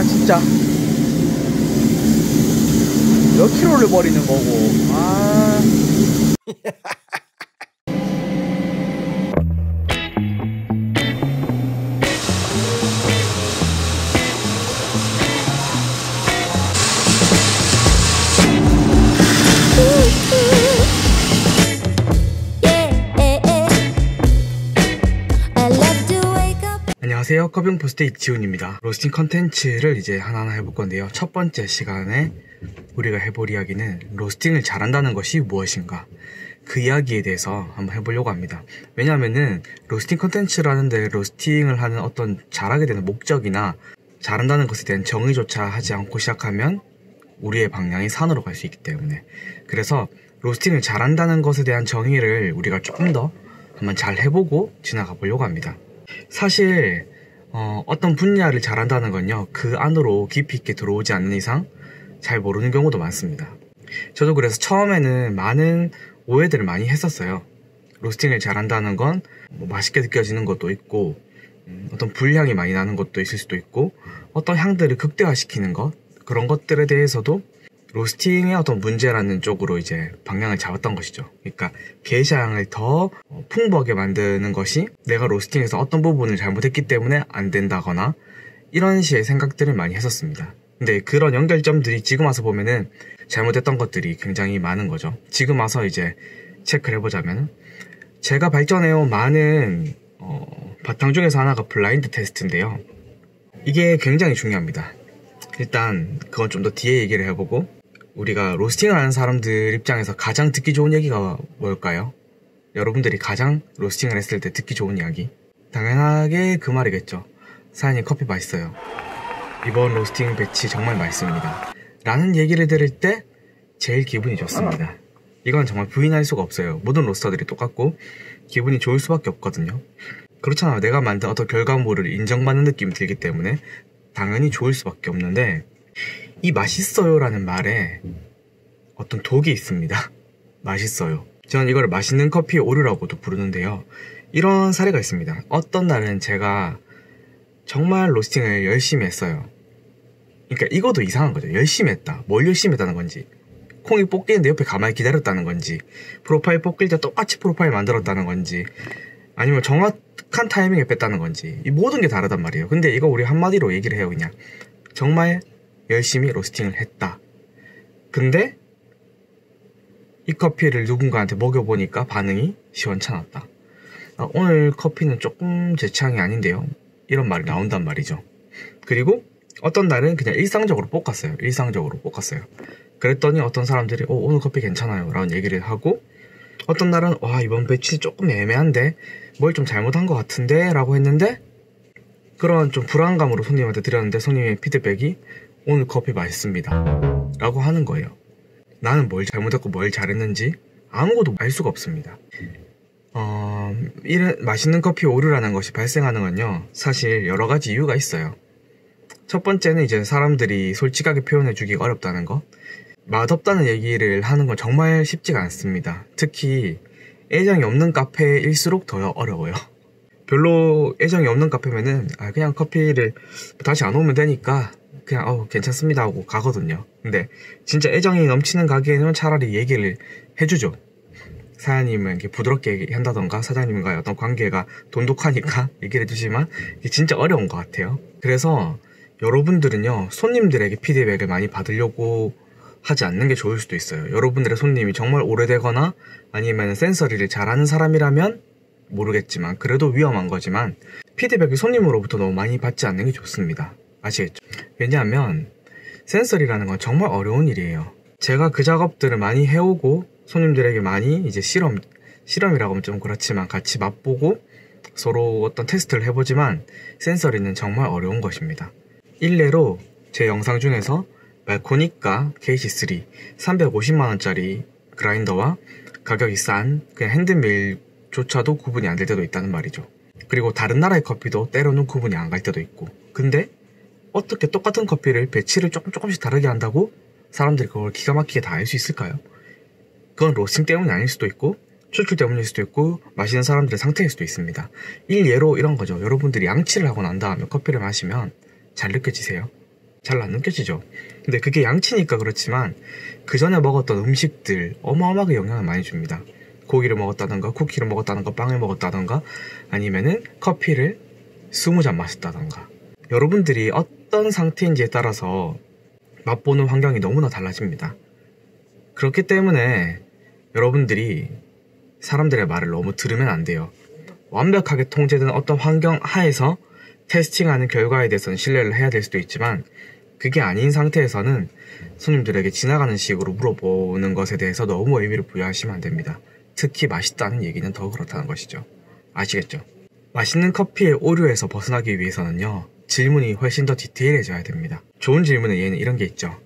진짜 몇 킬로를 버리는 거고. 아. 안녕하세요, 커빙포스트의 지훈입니다. 로스팅 컨텐츠를 이제 하나하나 해볼 건데요. 첫 번째 시간에 우리가 해볼 이야기는 로스팅을 잘한다는 것이 무엇인가, 그 이야기에 대해서 한번 해보려고 합니다. 왜냐하면은 로스팅 컨텐츠라는데 로스팅을 하는 어떤 잘하게 되는 목적이나 잘한다는 것에 대한 정의조차 하지 않고 시작하면 우리의 방향이 산으로 갈 수 있기 때문에, 그래서 로스팅을 잘한다는 것에 대한 정의를 우리가 조금 더 한번 잘 해보고 지나가 보려고 합니다. 사실 어떤 분야를 잘한다는 건요, 그 안으로 깊이 있게 들어오지 않는 이상 잘 모르는 경우도 많습니다. 저도 그래서 처음에는 많은 오해들을 많이 했었어요. 로스팅을 잘한다는 건 뭐 맛있게 느껴지는 것도 있고, 어떤 불향이 많이 나는 것도 있을 수도 있고, 어떤 향들을 극대화시키는 것, 그런 것들에 대해서도 로스팅의 어떤 문제라는 쪽으로 이제 방향을 잡았던 것이죠. 그러니까 게이샤향을 더 풍부하게 만드는 것이 내가 로스팅에서 어떤 부분을 잘못했기 때문에 안 된다거나 이런 식의 생각들을 많이 했었습니다. 근데 그런 연결점들이 지금 와서 보면은 잘못했던 것들이 굉장히 많은 거죠. 지금 와서 이제 체크를 해보자면, 제가 발전해온 많은 바탕 중에서 하나가 블라인드 테스트인데요. 이게 굉장히 중요합니다. 일단 그건 좀 더 뒤에 얘기를 해보고, 우리가 로스팅을 하는 사람들 입장에서 가장 듣기 좋은 얘기가 뭘까요? 여러분들이 가장 로스팅을 했을 때 듣기 좋은 이야기? 당연하게 그 말이겠죠. 사장님 커피 맛있어요. 이번 로스팅 배치 정말 맛있습니다. 라는 얘기를 들을 때 제일 기분이 좋습니다. 이건 정말 부인할 수가 없어요. 모든 로스터들이 똑같고 기분이 좋을 수밖에 없거든요. 그렇잖아요. 내가 만든 어떤 결과물을 인정받는 느낌이 들기 때문에 당연히 좋을 수밖에 없는데, 이 맛있어요 라는 말에 어떤 독이 있습니다. 맛있어요. 저는 이걸 맛있는 커피의 오류라고도 부르는데요. 이런 사례가 있습니다. 어떤 날은 제가 정말 로스팅을 열심히 했어요. 그러니까 이것도 이상한 거죠. 열심히 했다. 뭘 열심히 했다는 건지, 콩이 뽑기는데 옆에 가만히 기다렸다는 건지, 프로파일 뽑길 때 똑같이 프로파일 만들었다는 건지, 아니면 정확한 타이밍에 뺐다는 건지, 이 모든 게 다르단 말이에요. 근데 이거 우리 한마디로 얘기를 해요. 그냥 정말 열심히 로스팅을 했다. 근데 이 커피를 누군가한테 먹여보니까 반응이 시원찮았다. 오늘 커피는 조금 제 취향이 아닌데요, 이런 말이 나온단 말이죠. 그리고 어떤 날은 그냥 일상적으로 볶았어요. 그랬더니 어떤 사람들이 오늘 커피 괜찮아요 라는 얘기를 하고, 어떤 날은 와, 이번 배치 조금 애매한데 뭘 좀 잘못한 것 같은데 라고 했는데, 그런 좀 불안감으로 손님한테 드렸는데 손님의 피드백이 오늘 커피 맛있습니다 라고 하는 거예요. 나는 뭘 잘못했고 뭘 잘했는지 아무것도 알 수가 없습니다. 이런 맛있는 커피 오류라는 것이 발생하는 건요, 사실 여러 가지 이유가 있어요. 첫 번째는 이제 사람들이 솔직하게 표현해 주기가 어렵다는 것. 맛없다는 얘기를 하는 건 정말 쉽지가 않습니다. 특히 애정이 없는 카페일수록 더 어려워요. 별로 애정이 없는 카페면은 그냥 커피를 다시 안 오면 되니까 그냥 괜찮습니다 하고 가거든요. 근데 진짜 애정이 넘치는 가게에는 차라리 얘기를 해주죠. 사장님은 이렇게 부드럽게 한다던가, 사장님과의 어떤 관계가 돈독하니까 얘기를 해주지만 이게 진짜 어려운 것 같아요. 그래서 여러분들은요, 손님들에게 피드백을 많이 받으려고 하지 않는 게 좋을 수도 있어요. 여러분들의 손님이 정말 오래되거나 아니면 센서리를 잘하는 사람이라면 모르겠지만, 그래도 위험한 거지만 피드백을 손님으로부터 너무 많이 받지 않는 게 좋습니다. 아시겠죠? 왜냐하면 센서리라는 건 정말 어려운 일이에요. 제가 그 작업들을 많이 해오고 손님들에게 많이 이제 실험이라고 하면 좀 그렇지만 같이 맛보고 서로 어떤 테스트를 해보지만, 센서리는 정말 어려운 것입니다. 일례로 제 영상 중에서 말코니까 KC3 350만원짜리 그라인더와 가격이 싼 그냥 핸드밀조차도 구분이 안 될 때도 있다는 말이죠. 그리고 다른 나라의 커피도 때로는 구분이 안 갈 때도 있고, 근데 어떻게 똑같은 커피를 배치를 조금씩 다르게 한다고 사람들이 그걸 기가 막히게 다 알 수 있을까요? 그건 로스팅 때문이 아닐 수도 있고 추출 때문일 수도 있고 마시는 사람들의 상태일 수도 있습니다. 일예로 이런 거죠. 여러분들이 양치를 하고 난 다음에 커피를 마시면 잘 느껴지세요? 잘 안 느껴지죠. 근데 그게 양치니까 그렇지만 그 전에 먹었던 음식들 어마어마하게 영향을 많이 줍니다. 고기를 먹었다던가 쿠키를 먹었다던가 빵을 먹었다던가 아니면은 커피를 20잔 마셨다던가, 여러분들이 어떤 상태인지에 따라서 맛보는 환경이 너무나 달라집니다. 그렇기 때문에 여러분들이 사람들의 말을 너무 들으면 안 돼요. 완벽하게 통제된 어떤 환경 하에서 테스팅하는 결과에 대해서는 신뢰를 해야 될 수도 있지만, 그게 아닌 상태에서는 손님들에게 지나가는 식으로 물어보는 것에 대해서 너무 의미를 부여하시면 안 됩니다. 특히 맛있다는 얘기는 더 그렇다는 것이죠. 아시겠죠? 맛있는 커피의 오류에서 벗어나기 위해서는요, 질문이 훨씬 더 디테일해져야 됩니다. 좋은 질문은 얘는 이런 게 있죠.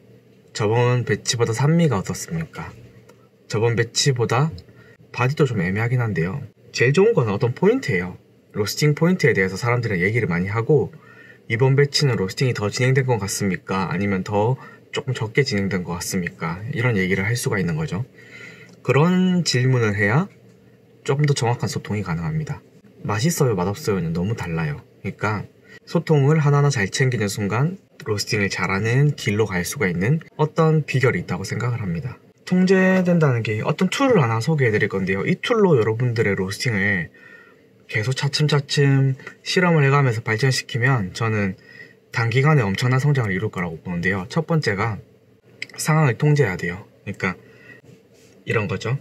저번 배치보다 산미가 어떻습니까? 저번 배치보다 바디도 좀 애매하긴 한데요, 제일 좋은 건 어떤 포인트예요. 로스팅 포인트에 대해서 사람들은 얘기를 많이 하고, 이번 배치는 로스팅이 더 진행된 것 같습니까? 아니면 더 조금 적게 진행된 것 같습니까? 이런 얘기를 할 수가 있는 거죠. 그런 질문을 해야 조금 더 정확한 소통이 가능합니다. 맛있어요, 맛없어요는 너무 달라요. 그러니까 소통을 하나하나 잘 챙기는 순간 로스팅을 잘하는 길로 갈 수가 있는 어떤 비결이 있다고 생각을 합니다. 통제된다는 게 어떤 툴을 하나 소개해 드릴 건데요, 이 툴로 여러분들의 로스팅을 계속 차츰차츰 실험을 해가면서 발전시키면 저는 단기간에 엄청난 성장을 이룰 거라고 보는데요. 첫 번째가 상황을 통제해야 돼요. 그러니까 이런 거죠.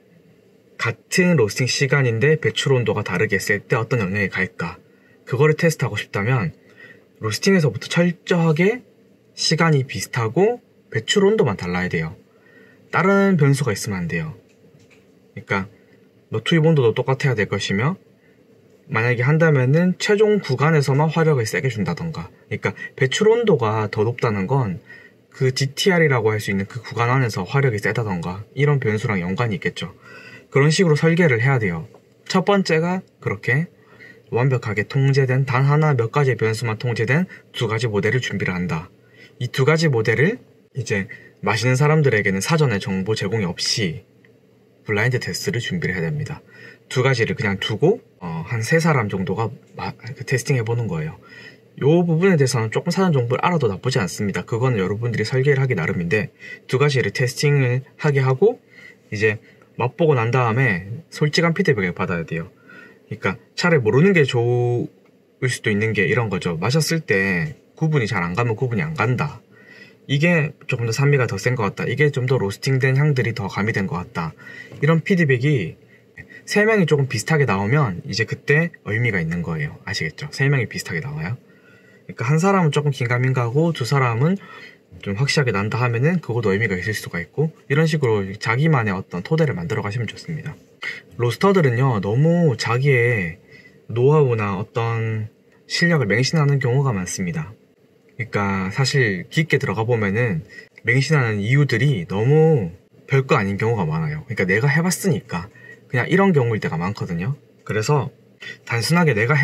같은 로스팅 시간인데 배출 온도가 다르게 했을 때 어떤 영향이 갈까, 그거를 테스트하고 싶다면 로스팅에서부터 철저하게 시간이 비슷하고 배출 온도만 달라야 돼요. 다른 변수가 있으면 안 돼요. 그러니까 투입 온도도 똑같아야 될 것이며, 만약에 한다면은 최종 구간에서만 화력을 세게 준다던가, 그러니까 배출 온도가 더 높다는 건 그 DTR이라고 할 수 있는 그 구간 안에서 화력이 세다던가 이런 변수랑 연관이 있겠죠. 그런 식으로 설계를 해야 돼요. 첫 번째가 그렇게 완벽하게 통제된 단 하나 몇 가지 변수만 통제된 두 가지 모델을 준비를 한다. 이 두 가지 모델을 이제 마시는 사람들에게는 사전에 정보 제공이 없이 블라인드 테스트를 준비를 해야 됩니다. 두 가지를 그냥 두고 한 3사람 정도가 테스팅 해보는 거예요. 이 부분에 대해서는 조금 사전 정보를 알아도 나쁘지 않습니다. 그건 여러분들이 설계를 하기 나름인데, 두 가지를 테스팅을 하게 하고 이제 맛보고 난 다음에 솔직한 피드백을 받아야 돼요. 그러니까 차라리 모르는 게 좋을 수도 있는 게 이런 거죠. 마셨을 때 구분이 잘 안 가면 구분이 안 간다, 이게 조금 더 산미가 더 센 것 같다, 이게 좀 더 로스팅된 향들이 더 가미된 것 같다, 이런 피드백이 3명이 조금 비슷하게 나오면 이제 그때 의미가 있는 거예요. 아시겠죠? 3명이 비슷하게 나와요. 그러니까 한 사람은 조금 긴가민가하고 두 사람은 좀 확실하게 난다 하면은 그것도 의미가 있을 수가 있고, 이런 식으로 자기만의 어떤 토대를 만들어 가시면 좋습니다. 로스터들은요, 너무 자기의 노하우나 어떤 실력을 맹신하는 경우가 많습니다. 그러니까 사실 깊게 들어가 보면은 맹신하는 이유들이 너무 별거 아닌 경우가 많아요. 그러니까 내가 해봤으니까 그냥 이런 경우일 때가 많거든요. 그래서 단순하게 내가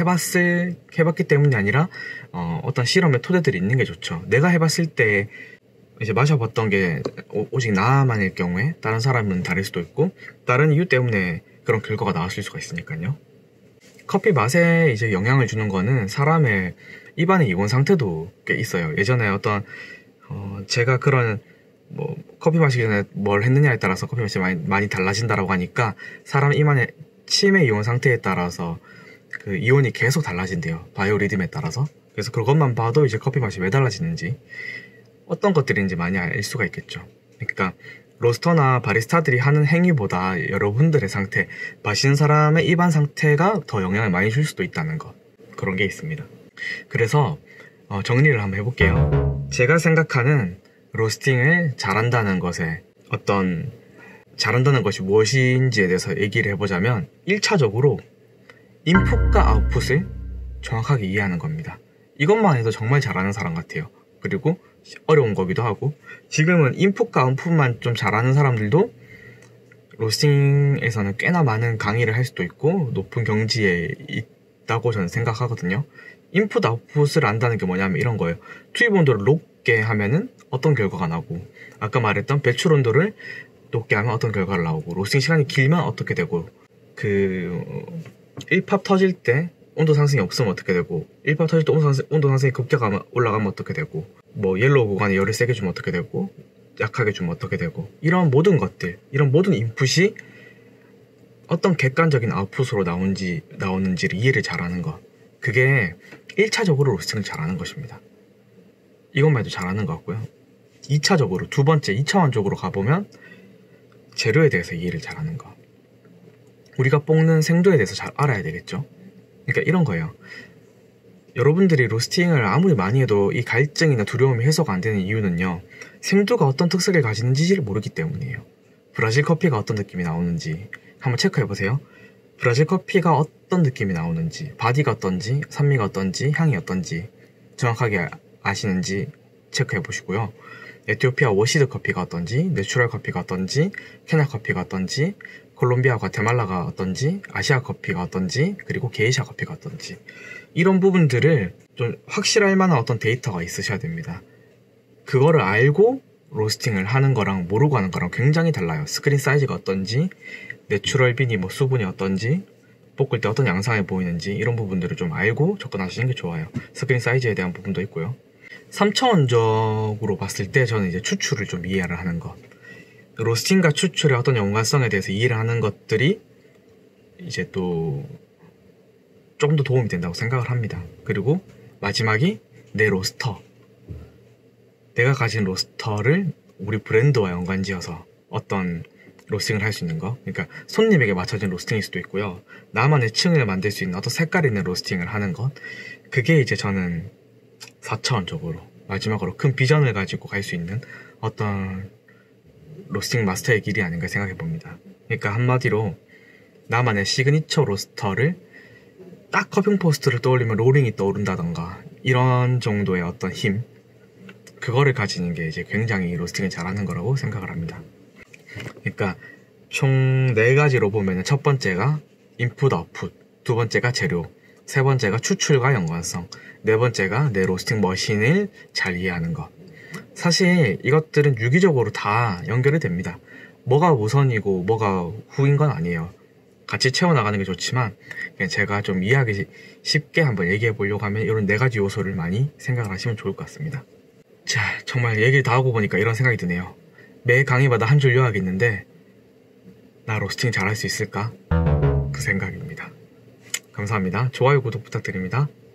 해봤기 때문이 아니라 어떤 실험의 토대들이 있는 게 좋죠. 내가 해봤을 때 이제 마셔봤던 게 오직 나만일 경우에 다른 사람은 다를 수도 있고, 다른 이유 때문에 그런 결과가 나왔을 수가 있으니까요. 커피 맛에 이제 영향을 주는 거는 사람의 입안의 이온 상태도 꽤 있어요. 예전에 어떤 제가 그런 커피 마시기 전에 뭘 했느냐에 따라서 커피 맛이 많이 달라진다라고 하니까, 사람 입안의 치매 이온 상태에 따라서 그 이온이 계속 달라진대요. 바이오리듬에 따라서. 그래서 그것만 봐도 이제 커피 맛이 왜 달라지는지, 어떤 것들인지 많이 알 수가 있겠죠. 그러니까 로스터나 바리스타들이 하는 행위보다 여러분들의 상태, 마시는 사람의 입안 상태가 더 영향을 많이 줄 수도 있다는 것, 그런 게 있습니다. 그래서 정리를 한번 해볼게요. 제가 생각하는 로스팅을 잘한다는 것에 잘한다는 것이 무엇인지에 대해서 얘기를 해보자면, 1차적으로 인풋과 아웃풋을 정확하게 이해하는 겁니다. 이것만 해도 정말 잘하는 사람 같아요. 그리고 어려운 거기도 하고, 지금은 인풋과 아웃풋만 좀 잘하는 사람들도 로스팅에서는 꽤나 많은 강의를 할 수도 있고 높은 경지에 있다고 저는 생각하거든요. 인풋 아웃풋을 안다는 게 뭐냐면 이런 거예요. 투입 온도를 높게 하면은 어떤 결과가 나고, 아까 말했던 배출 온도를 높게 하면 어떤 결과가 나오고, 로스팅 시간이 길면 어떻게 되고, 그 1팝 터질 때 온도 상승이 없으면 어떻게 되고, 1파 터질 때 온도 상승이 급격하면 올라가면 어떻게 되고, 뭐 옐로우 구간에 열을 세게 주면 어떻게 되고, 약하게 주면 어떻게 되고, 이런 모든 것들, 이런 모든 인풋이 어떤 객관적인 아웃풋으로 나오는지를 이해를 잘하는 것, 그게 1차적으로 로스팅을 잘하는 것입니다. 이것만 해도 잘하는 것 같고요. 2차적으로, 두 번째 2차원적으로 가보면 재료에 대해서 이해를 잘하는 것, 우리가 볶는 생도에 대해서 잘 알아야 되겠죠. 그러니까 이런 거예요. 여러분들이 로스팅을 아무리 많이 해도 이 갈증이나 두려움이 해소가 안 되는 이유는요, 생두가 어떤 특색을 가지는지를 모르기 때문이에요. 브라질 커피가 어떤 느낌이 나오는지 한번 체크해보세요. 브라질 커피가 어떤 느낌이 나오는지, 바디가 어떤지, 산미가 어떤지, 향이 어떤지 정확하게 아시는지 체크해보시고요. 에티오피아 워시드 커피가 어떤지, 내추럴 커피가 어떤지, 케냐 커피가 어떤지, 콜롬비아 과테말라가 어떤지, 아시아 커피가 어떤지, 그리고 게이샤 커피가 어떤지, 이런 부분들을 좀 확실할 만한 어떤 데이터가 있으셔야 됩니다. 그거를 알고 로스팅을 하는 거랑 모르고 하는 거랑 굉장히 달라요. 스크린 사이즈가 어떤지, 내추럴 빈이 뭐 수분이 어떤지, 볶을 때 어떤 양상이 보이는지, 이런 부분들을 좀 알고 접근하시는 게 좋아요. 스크린 사이즈에 대한 부분도 있고요. 3차원적으로 봤을 때 저는 이제 추출을 좀 이해를 하는 것, 로스팅과 추출의 어떤 연관성에 대해서 이해를 하는 것들이 이제 또 조금 더 도움이 된다고 생각을 합니다. 그리고 마지막이 내 로스터, 내가 가진 로스터를 우리 브랜드와 연관지어서 어떤 로스팅을 할 수 있는 거, 그러니까 손님에게 맞춰진 로스팅일 수도 있고요, 나만의 층을 만들 수 있는 어떤 색깔 있는 로스팅을 하는 것, 그게 이제 저는 4차원적으로 마지막으로 큰 비전을 가지고 갈 수 있는 어떤 로스팅 마스터의 길이 아닌가 생각해 봅니다. 그러니까 한마디로 나만의 시그니처 로스터를, 딱 커핑 포스트를 떠올리면 로링이 떠오른다던가 이런 정도의 어떤 힘, 그거를 가지는 게 이제 굉장히 로스팅을 잘하는 거라고 생각을 합니다. 그러니까 총 4가지로 보면은 첫 번째가 인풋 아웃풋, 두 번째가 재료, 세 번째가 추출과 연관성, 네 번째가 내 로스팅 머신을 잘 이해하는 것. 사실 이것들은 유기적으로 다 연결이 됩니다. 뭐가 우선이고 뭐가 후인 건 아니에요. 같이 채워나가는 게 좋지만, 그냥 제가 좀 이해하기 쉽게 한번 얘기해 보려고 하면 이런 4가지 요소를 많이 생각을 하시면 좋을 것 같습니다. 자, 정말 얘기를 다 하고 보니까 이런 생각이 드네요. 매 강의마다 한 줄 요약이 있는데 나 로스팅 잘할 수 있을까? 그 생각입니다. 감사합니다. 좋아요, 구독 부탁드립니다.